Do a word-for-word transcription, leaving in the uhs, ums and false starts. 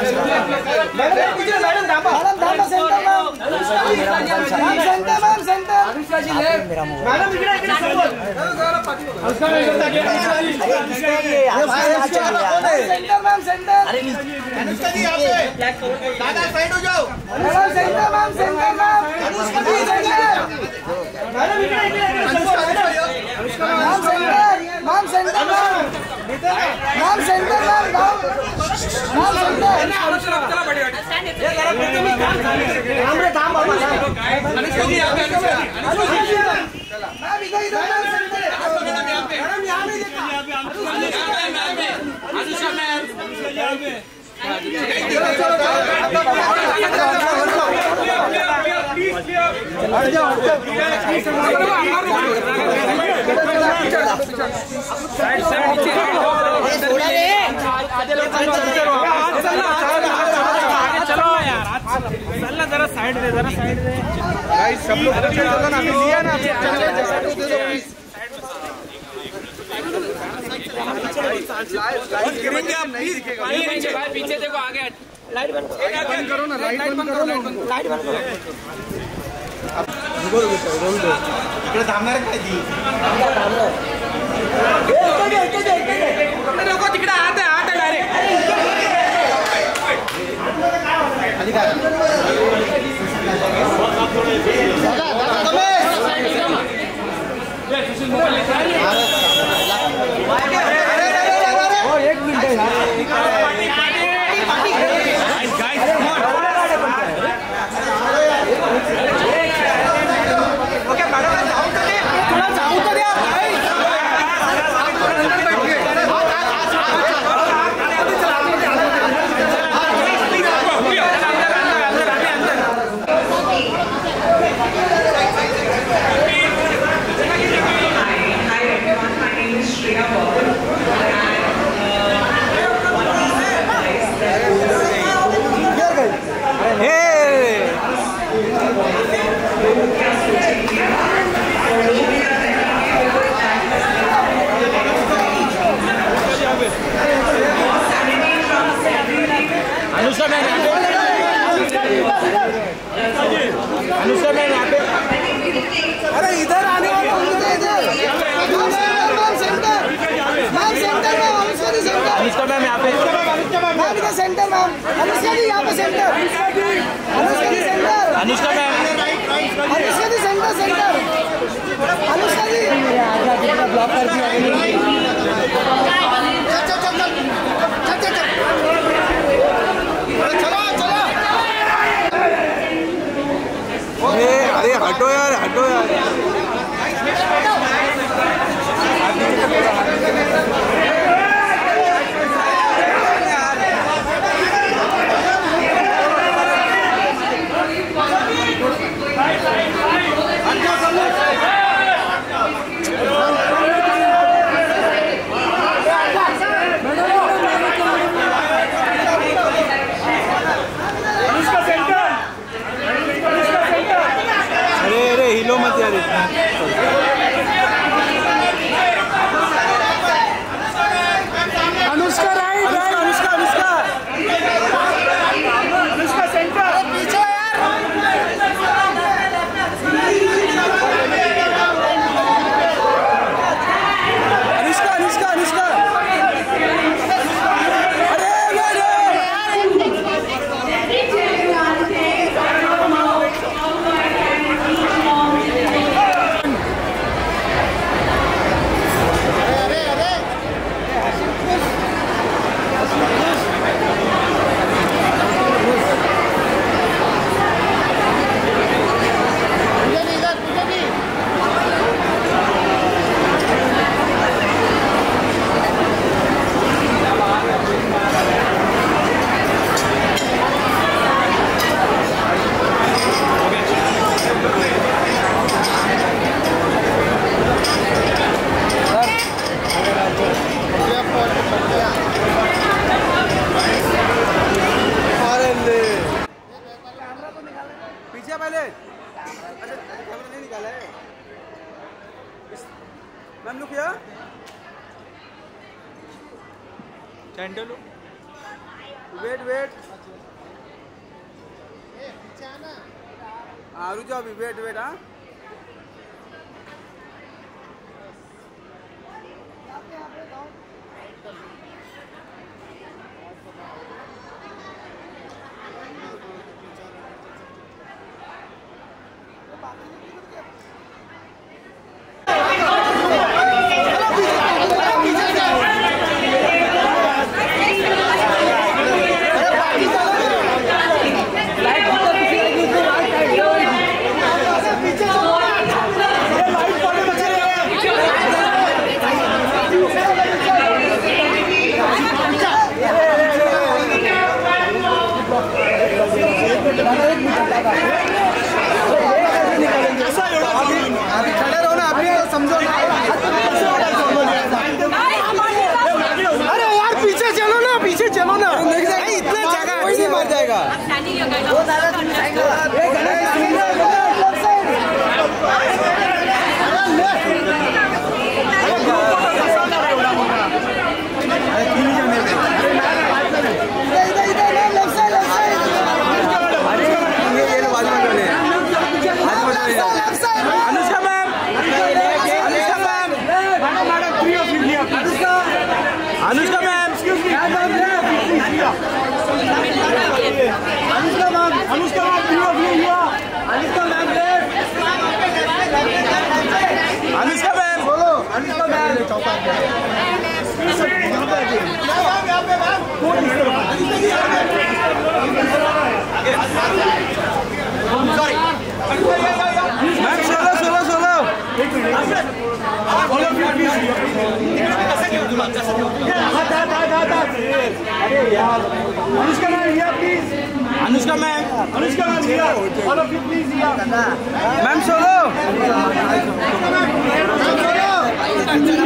madam dhaba centre ma'am centre ma'am centre madam इकडे इकडे समोर सेंटर मैम सेंटर अरे अनुष्का जी यहाँ पे दादा साइड हो जाओ madam centre ma'am centre ma'am Anushka ji centre madam इकडे इकडे Anushka ma'am centre ma'am centre ma'am ma'am centre ma'am ma'am centre Anushka चला बड़ी गाड़ी ये जरा प्रथम काम काम रे काम बाबा अनुष्का जी यहाँ पे अनुष्का जी मैम इधर इधर मैम सेंटर मैडम यहाँ पे मैडम यहाँ पे देखा अनुष्का मैम अनुष्का यहाँ पे चलो यार चलना जरा साइड दे जरा साइड दे गाइस सब लोग चलो ना लिया ना पीछे देखो आगे लाइट बंद करो ना लाइट बंद करो लाइट बंद करो रुको रुको रुको इकडे थांबणार काय जी रुको तिकडे आत आहे आत आहे डायरेक्ट आधी काय ओ एक मिनिट ओके मॅडम जाऊ तर दे तुला जाऊ तर द्या अनुष्का मैम अनुष्का मैम यहाँ पे अरे इधर आने वाले ma'am centre ma'am centre ma'am Anushka ji centre Anushka ma'am यहाँ पे मैम इधर सेंटर मैम अनुष्का जी यहाँ पे centre Anushka ji centre Anushka ma'am Anushka ji centre centre Anushka ji block कर दिया अरे हटो यार हटो यार हिलो मत यार इतना Anushka right right Anushka Anushka Anushka centre पीछे यार अनुष्का अनुष्का अनुष्का अरे पीछे पहले अच्छा कैमरा नहीं निकाला है ma'am look here sandal wait wait हाँ रुक जाओ अभी वेट वेट हाँ अभी खड़े रहो ना अभी समझो ना अरे यार पीछे चलो ना पीछे चलो ना इतना जगह कोई नहीं मर जाएगा Anushka ma'am Anushka ma'am Anushka ma'am Anushka ma'am Anushka ma'am Anushka ma'am Anushka ma'am बोलो Anushka ma'am ma'am solo solo solo Anushka ma'am या please Anushka ma'am Anushka ma'am या ऑल ऑफ यू प्लीज या मैम सोलो चलो